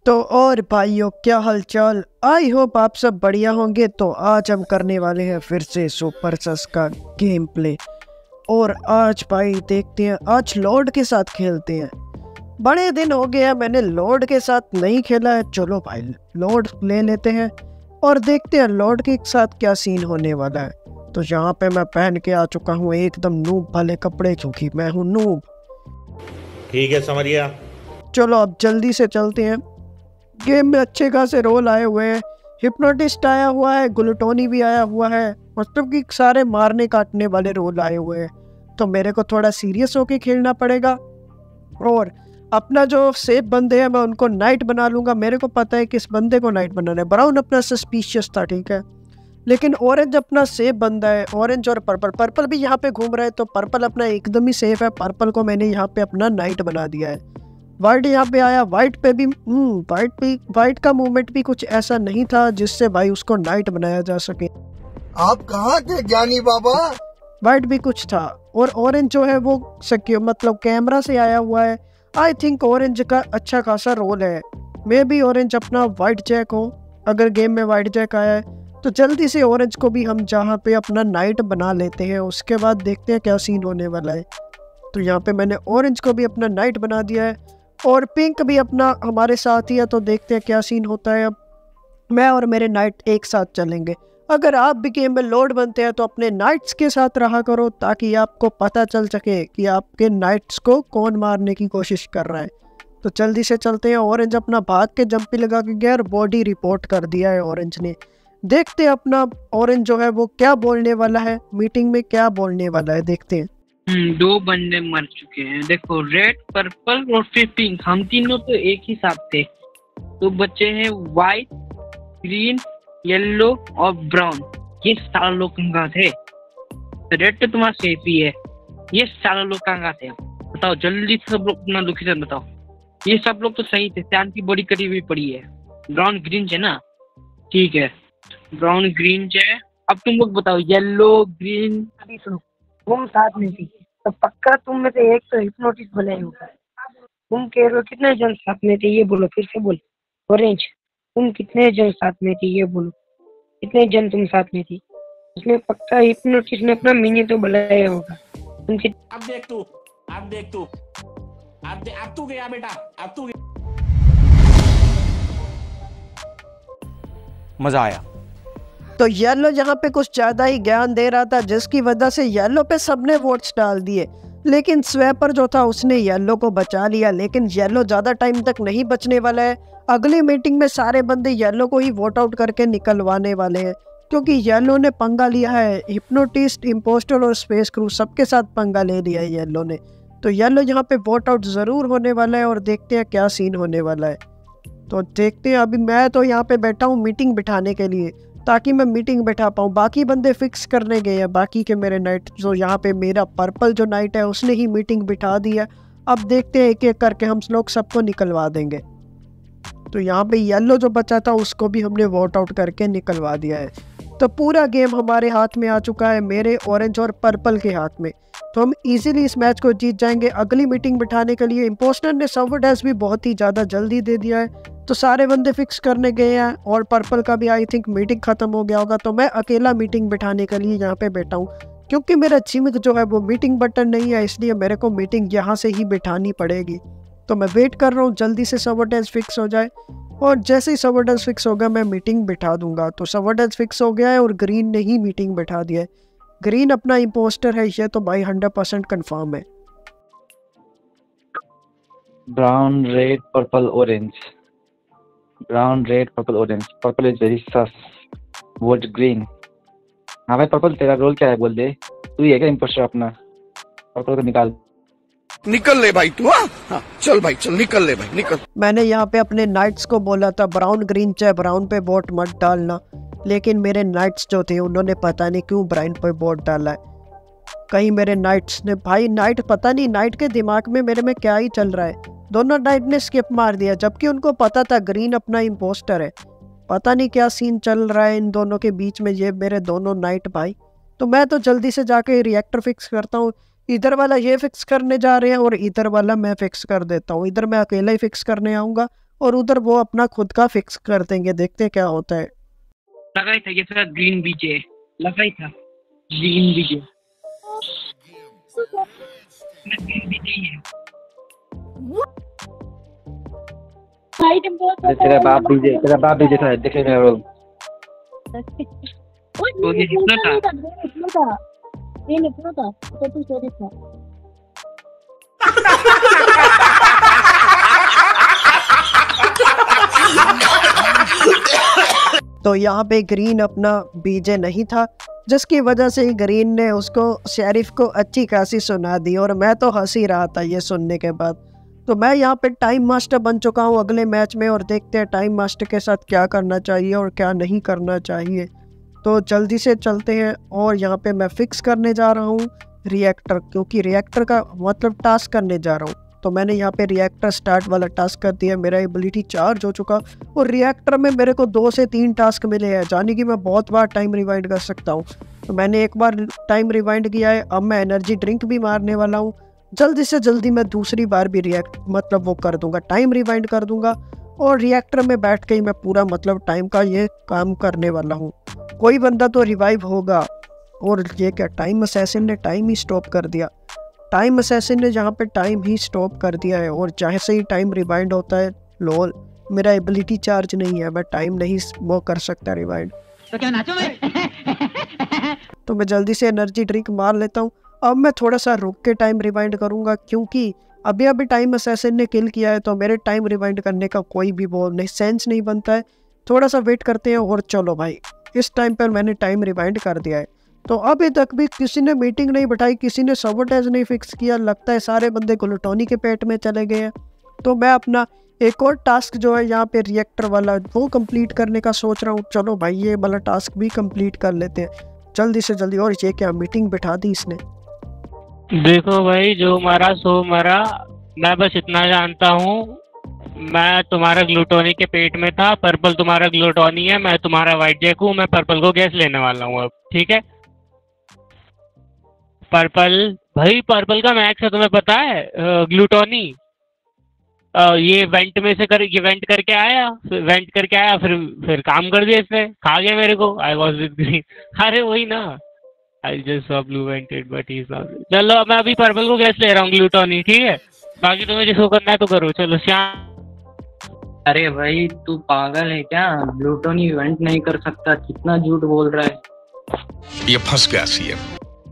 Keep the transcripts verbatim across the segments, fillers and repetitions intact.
तो और भाइयों, क्या हालचाल। आई होप आप सब बढ़िया होंगे। तो आज हम करने वाले हैं फिर से सुपर सस का गेम प्ले। और आज भाई देखते हैं, आज लॉर्ड के साथ खेलते हैं। बड़े दिन हो गए हैं मैंने लॉर्ड के साथ नहीं खेला है। चलो भाई लॉर्ड ले लेते हैं और देखते हैं लॉर्ड के साथ क्या सीन होने वाला है। तो यहाँ पे मैं पहन के आ चुका हूँ एकदम नूब वाले कपड़े, क्योंकि मैं हूँ नूब। ठीक है समझिया। चलो अब जल्दी से चलते हैं। गेम में अच्छे खासे रोल आए हुए हैं। हिप्नोटिस्ट आया हुआ है, ग्लूटोनी भी आया हुआ है, मतलब कि सारे मारने काटने वाले रोल आए हुए हैं। तो मेरे को थोड़ा सीरियस होके खेलना पड़ेगा। और अपना जो सेफ बंदे हैं मैं उनको नाइट बना लूँगा। मेरे को पता है किस बंदे को नाइट बनाना है। ब्राउन अपना सस्पिशियस था, ठीक है, लेकिन ऑरेंज अपना सेफ बंदा है। ऑरेंज और पर्पल, पर्पल भी यहाँ पे घूम रहा है, तो पर्पल अपना एकदम ही सेफ है। पर्पल को मैंने यहाँ पे अपना नाइट बना दिया है। वाइट यहाँ पे आया, वाइट पे भी वाइट पे वाइट का मूवमेंट भी कुछ ऐसा नहीं था जिससे भाई उसको नाइट बनाया जा सके। आप कहाँ थे ज्ञानी बाबा? वाइट भी कुछ था। और ऑरेंज जो है वो सिक्योर मतलब कैमरा से आया हुआ है। आई थिंक ऑरेंज का अच्छा खासा रोल है। मे भी ऑरेंज अपना वाइट जैक हो। अगर गेम में वाइट जैक आया है तो जल्दी से ऑरेंज को भी हम जहाँ पे अपना नाइट बना लेते हैं। उसके बाद देखते हैं क्या सीन होने वाला है। तो यहाँ पे मैंने ऑरेंज को भी अपना नाइट बना दिया है और पिंक भी अपना हमारे साथ ही है। तो देखते हैं क्या सीन होता है। अब मैं और मेरे नाइट एक साथ चलेंगे। अगर आप भी गेम में लॉर्ड बनते हैं तो अपने नाइट्स के साथ रहा करो, ताकि आपको पता चल सके कि आपके नाइट्स को कौन मारने की कोशिश कर रहा है। तो जल्दी से चलते हैं। ऑरेंज अपना भाग के जंपी लगा के गया और बॉडी रिपोर्ट कर दिया है ऑरेंज ने। देखते हैं अपना ऑरेंज जो है वो क्या बोलने वाला है, मीटिंग में क्या बोलने वाला है, देखते हैं। हम्म, दो बंदे मर चुके हैं। देखो, रेड, पर्पल और फिर पिंक, हम तीनों तो एक ही साथ थे। तो बच्चे हैं व्हाइट, ग्रीन, येलो और ब्राउन। ये सारे लोग कहाँ थे? रेड तो तुम्हारा सेफ ही है। ये सारे लोग कहाँ थे? बताओ जल्दी से, सब लोग अपना लोकेशन बताओ। ये सब लोग तो सही थे, शाम की बड़ी कटी हुई पड़ी है। ब्राउन ग्रीन है ना? ठीक है, ब्राउन ग्रीन है। अब तुम लोग बताओ, येलो ग्रीन। अभी सुनो, तुम साथ में थी तो पक्का तुम में से एक तो हिप्नोटिस्ट बनाए होगा। तुम कह रहे हो कितने जन साथ में थे, ये बोलो, फिर से बोलो। ऑरेंज, तुम कितने जन साथ में थे, ये बोलो। कितने जन तुम साथ में थी? उसने पक्का हिप्नोटिस्ट ने अपना मिनी तो बुलाया होगा। तुम कित... अब देख तू अब देख तू अब दे, अब तू गया बेटा, अब तू गया। मजा आया। तो येलो यहाँ पे कुछ ज़्यादा ही ज्ञान दे रहा था, जिसकी वजह से येलो पे सबने वोट्स डाल दिए। लेकिन स्वैपर जो था उसने येलो को बचा लिया। लेकिन येलो ज़्यादा टाइम तक नहीं बचने वाला है। अगली मीटिंग में सारे बंदे येलो को ही वोट आउट करके निकलवाने वाले हैं, क्योंकि येलो ने पंगा लिया है। हिप्नोटिस्ट, इम्पोस्टर और स्पेस क्रू सबके साथ पंगा ले लिया है येलो ने। तो येलो यहाँ पे वोट आउट ज़रूर होने वाला है और देखते हैं क्या सीन होने वाला है। तो देखते हैं। अभी मैं तो यहाँ पे बैठा हूँ मीटिंग बिठाने के लिए, ताकि मैं मीटिंग बैठा पाऊँ। बाकी बंदे फिक्स करने गए हैं, बाकी के मेरे नाइट। जो यहाँ पे मेरा पर्पल जो नाइट है उसने ही मीटिंग बिठा दी है। अब देखते हैं एक एक करके हम लोग सबको निकलवा देंगे। तो यहाँ पे येलो जो बचा था उसको भी हमने वोट आउट करके निकलवा दिया है। तो पूरा गेम हमारे हाथ में आ चुका है, मेरे, ऑरेंज और पर्पल के हाथ में। तो हम इजीली इस मैच को जीत जाएंगे। अगली मीटिंग बिठाने के लिए इम्पोस्टर ने सर्वर डेस्क भी बहुत ही ज़्यादा जल्दी दे दिया है। तो सारे बंदे फिक्स करने गए हैं और पर्पल का भी आई थिंक मीटिंग ख़त्म हो गया होगा। तो मैं अकेला मीटिंग बिठाने के लिए यहाँ पे बैठा हूँ, क्योंकि मेरा चिमक जो है वो मीटिंग बटन नहीं है, इसलिए मेरे को मीटिंग यहाँ से ही बिठानी पड़ेगी। तो मैं वेट कर रहा हूँ जल्दी से सर्वर डेस्क फिक्स हो जाए, और जैसे ही सर्वर डेस्क फिक्स होगा मैं मीटिंग बिठा दूंगा। तो सर्वर डेस्क फिक्स हो गया है और ग्रीन ने ही मीटिंग बिठा दिया है। ग्रीन अपना इम्पोस्टर है, ये तो भाई हंड्रेड परसेंट कन्फर्म है। Brown, red, purple, orange. Brown, red, purple, orange. Purple is very sus. Vote green. हाँ भाई पर्पल, तेरा रोल क्या है बोल दे। तू ही है क्या इम्पोस्टर अपना? पर्पल को निकाल। निकल ले भाई तू। हाँ हाँ, चल भाई चल, निकल ले भाई, निकल। मैंने यहाँ पे अपने नाइट्स को बोला था ब्राउन ग्रीन चाहे ब्राउन पे वोट मत डालना, लेकिन मेरे नाइट्स जो थे उन्होंने पता नहीं क्यों ब्राउन पे वोट डाला है। कहीं मेरे नाइट्स ने, भाई नाइट पता नहीं नाइट के दिमाग में मेरे में क्या ही चल रहा है। दोनों नाइट ने स्किप मार दिया, जबकि उनको पता था ग्रीन अपना इम्पोस्टर है। पता नहीं क्या सीन चल रहा है इन दोनों के बीच में, ये मेरे दोनों नाइट भाई। तो मैं तो जल्दी से जाके रिएक्टर फिक्स करता हूँ। इधर वाला ये फिक्स करने जा रहे हैं और इधर वाला मैं फिक्स कर देता हूँ। इधर मैं अकेला ही फिक्स करने आऊँगा और उधर वो अपना खुद का फिक्स कर देंगे, देखते हैं क्या होता है। लगा ही था ये सारा ग्रीन बीजे, लगा ही था ग्रीन बीजे, ग्रीन बीजे ही है। तेरा बाप बीजे, तेरा बाप बीजे था, देख मेरा रोल। तो ये कितना था? ये निकलो था तो तू सही था। तो यहाँ पे ग्रीन अपना बीजे नहीं था, जिसकी वजह से ग्रीन ने उसको शेरिफ को अच्छी खासी सुना दी और मैं तो हंस ही रहा था ये सुनने के बाद। तो मैं यहाँ पे टाइम मास्टर बन चुका हूँ अगले मैच में और देखते हैं टाइम मास्टर के साथ क्या करना चाहिए और क्या नहीं करना चाहिए। तो जल्दी से चलते हैं और यहाँ पे मैं फिक्स करने जा रहा हूँ रिएक्टर, क्योंकि रिएक्टर का मतलब टास्क करने जा रहा हूँ। तो मैंने यहाँ पे रिएक्टर स्टार्ट वाला टास्क कर दिया, मेरा एबिलिटी चार्ज हो चुका और रिएक्टर में मेरे को दो से तीन टास्क मिले हैं, यानी कि मैं बहुत बार टाइम रिवाइंड कर सकता हूँ। तो मैंने एक बार टाइम रिवाइंड किया है, अब मैं एनर्जी ड्रिंक भी मारने वाला हूँ। जल्दी से जल्दी मैं दूसरी बार भी रिएक्ट मतलब वो कर दूंगा, टाइम रिवाइंड कर दूंगा और रिएक्टर में बैठ के ही मैं पूरा मतलब टाइम का ये काम करने वाला हूँ। कोई बंदा तो रिवाइव होगा। और ये क्या, टाइम असैसिन ने टाइम ही स्टॉप कर दिया। टाइम असैसिन ने जहाँ पे टाइम ही स्टॉप कर दिया है और जैसे ही टाइम रिवाइंड होता है, लोल मेरा एबिलिटी चार्ज नहीं है, मैं टाइम नहीं वो कर सकता रिवाइंड। तो क्या नाचो मैं? तो मैं जल्दी से एनर्जी ड्रिंक मार लेता हूँ। अब मैं थोड़ा सा रुक के टाइम रिवाइंड करूँगा, क्योंकि अभी अभी टाइम असैसिन ने किल किया है तो मेरे टाइम रिवाइंड करने का कोई भी वो नहीं सेंस नहीं बनता है। थोड़ा सा वेट करते हैं और चलो भाई, इस टाइम पर मैंने टाइम रिवाइंड कर दिया है। तो अभी तक भी किसी ने मीटिंग नहीं बैठाई, किसी ने सबोटेज नहीं फिक्स किया, लगता है सारे बंदे ग्लूटोनी के पेट में चले गए हैं। तो मैं अपना एक और टास्क जो है यहाँ पे रिएक्टर वाला वो कंप्लीट करने का सोच रहा हूँ। चलो भाई ये वाला टास्क भी कंप्लीट कर लेते हैं जल्दी से जल्दी। और ये क्या मीटिंग बिठा दी इसने। देखो भाई, जो मरा सो मरा, मैं बस इतना जानता हूँ, मैं तुम्हारा ग्लूटोनी के पेट में था, पर्पल तुम्हारा ग्लूटोनी है, मैं तुम्हारा वाइट जैक हूँ, मैं पर्पल को गैस लेने वाला हूँ अब, ठीक है। पर्पल भाई, पर्पल का मैक्स है तुम्हें पता है, ग्लूटोनी ये वेंट में से कर ये वेंट करके आया वेंट करके आया फिर फिर काम कर दिया इसने, खा गया मेरे को। आई वॉज विद ग्रीन, अरे वही ना, I just saw blue vented but he is not. चलो मैं अभी पर्पल को गैस ले रहा हूँ ग्लूटोनी, ठीक है, बाकी तुम्हें जिसको करना है तो करो। चलो श्याम। अरे भाई तू पागल है क्या, ग्लूटोनी इवेंट नहीं कर सकता, कितना झूठ बोल रहा है। ये फंस गया सीएम।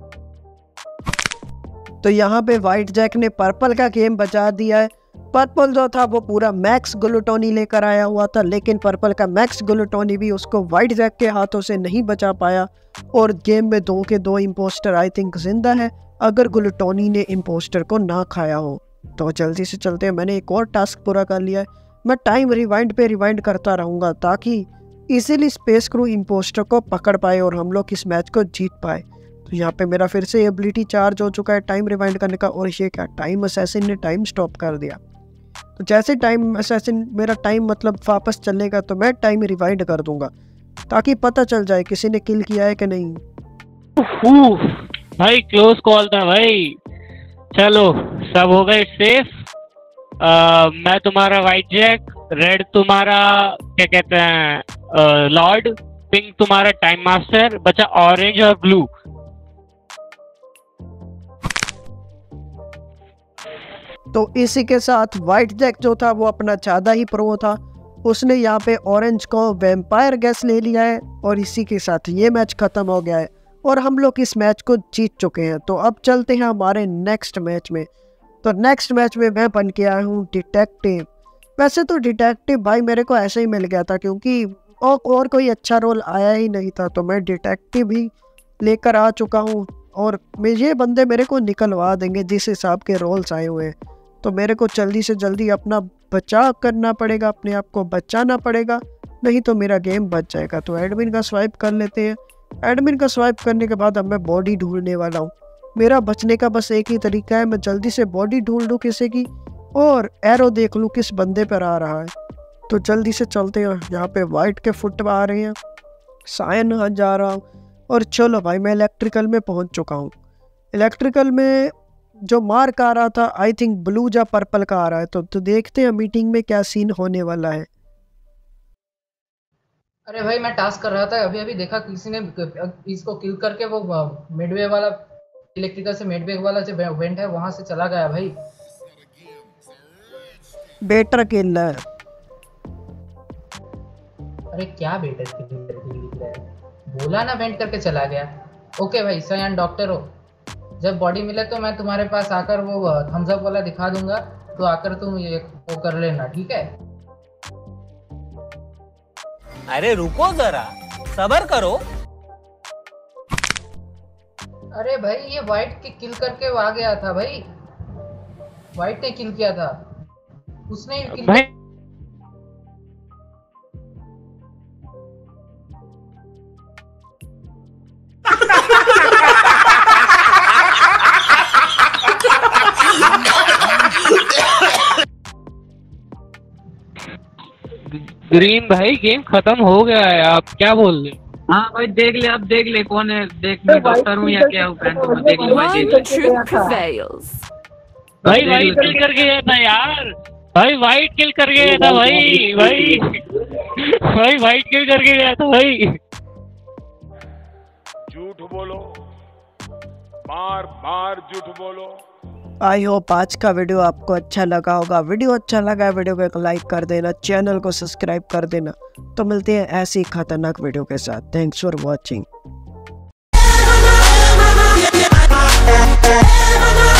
तो यहाँ पे वाइट जैक ने पर्पल का गेम बचा दिया है। पर्पल जो था वो पूरा मैक्स ग्लूटोनी लेकर आया हुआ था, लेकिन पर्पल का मैक्स ग्लूटोनी भी उसको वाइट जैक के हाथों से नहीं बचा पाया और गेम में दो के दो इम्पोस्टर आई थिंक जिंदा है, अगर ग्लूटोनी ने इम्पोस्टर को ना खाया हो। तो जल्दी से चलते हैं, मैंने एक और टास्क पूरा कर लिया है। मैं टाइम रिवाइंड पे रिवाइंड करता रहूँगा ताकि इजीली स्पेस क्रू इम्पोस्टर को पकड़ पाए और हम लोग इस मैच को जीत पाए। तो यहाँ पे मेरा फिर से एबिलिटी चार्ज हो चुका है टाइम रिवाइंड करने का। और ये क्या, टाइम असैसिन ने टाइम स्टॉप कर दिया। तो जैसे टाइम असैसिन मेरा टाइम मतलब वापस चलेगा तो मैं टाइम रिवाइंड कर दूंगा ताकि पता चल जाए किसी ने किल किया है कि नहीं। भाई क्लोज कॉल था भाई। चलो सब हो गए सेफ। मैं तुम्हारा वाइट जैक, रेड तुम्हारा क्या कहते हैं लॉर्ड, पिंक तुम्हारा टाइम मास्टर, बचा ऑरेंज और ब्लू। तो इसी के साथ वाइट जैक जो था वो अपना ज़्यादा ही प्रो था, उसने यहाँ पे ऑरेंज को वैम्पायर गैस ले लिया है और इसी के साथ ये मैच ख़त्म हो गया है और हम लोग इस मैच को जीत चुके हैं। तो अब चलते हैं हमारे नेक्स्ट मैच में। तो नेक्स्ट मैच में मैं बन के आया हूँ डिटेक्टिव। वैसे तो डिटेक्टिव भाई मेरे को ऐसे ही मिल गया था क्योंकि और, और कोई अच्छा रोल आया ही नहीं था, तो मैं डिटेक्टिव ही लेकर आ चुका हूँ और ये बंदे मेरे को निकलवा देंगे जिस हिसाब के रोल्स आए हुए हैं। तो मेरे को जल्दी से जल्दी अपना बचाव करना पड़ेगा, अपने आप को बचाना पड़ेगा, नहीं तो मेरा गेम बच जाएगा। तो एडमिन का स्वाइप कर लेते हैं। एडमिन का स्वाइप करने के बाद अब मैं बॉडी ढूंढने वाला हूँ। मेरा बचने का बस एक ही तरीका है, मैं जल्दी से बॉडी ढूंढ लूँ किसी की और एरो देख लूँ किस बंदे पर आ रहा है। तो जल्दी से चलते हैं। यहाँ पे वाइट के फुट आ रहे हैं, सायन जा रहा हूँ और चलो भाई मैं इलेक्ट्रिकल में पहुँच चुका हूँ। इलेक्ट्रिकल में जो मार्क आ रहा था आई थिंक ब्लू या पर्पल का आ रहा है। तो, तो देखते हैं मीटिंग में क्या सीन होने वाला है। अरे भाई मैं टास्क कर रहा था, अभी अभी देखा किसी ने इसको किल करके वो मिडवे वाला इलेक्ट्रिकल से मिडवे वाला जो वेंट है वहां से चला गया भाई। बेटर किल है। अरे क्या बेटर किल लिख रहा है, बोला ना वेंट करके चला गया। ओके भाई सयान डॉक्टर हो, जब बॉडी मिले तो मैं तुम्हारे पास आकर वो थम्स अप वाला दिखा दूंगा, तो आकर तुम ये वो कर लेना, ठीक है? अरे रुको जरा, सब्र करो। अरे भाई ये वाइट के किल करके वो आ गया था भाई, वाइट ने किल किया था, उसने ही किल भाई ग्रीन भाई गेम खत्म हो गया है, आप क्या बोल रहे? हाँ भाई देख ले, अब देख ले कौन है, देख मैं डॉक्टर हूँ या क्या हूँ, देख ले भाई, देख ले भाई वाइट किल करके गया था यार, भाई वाइट किल करके गया था भाई, भाई भाई वाइट किल करके गया था भाई। झूठ बोलो, बार बार झूठ बोलो। आई होप आज का वीडियो आपको अच्छा लगा होगा। वीडियो अच्छा लगा है वीडियो को एक लाइक कर देना, चैनल को सब्सक्राइब कर देना। तो मिलते हैं ऐसी खतरनाक वीडियो के साथ। Thanks for watching.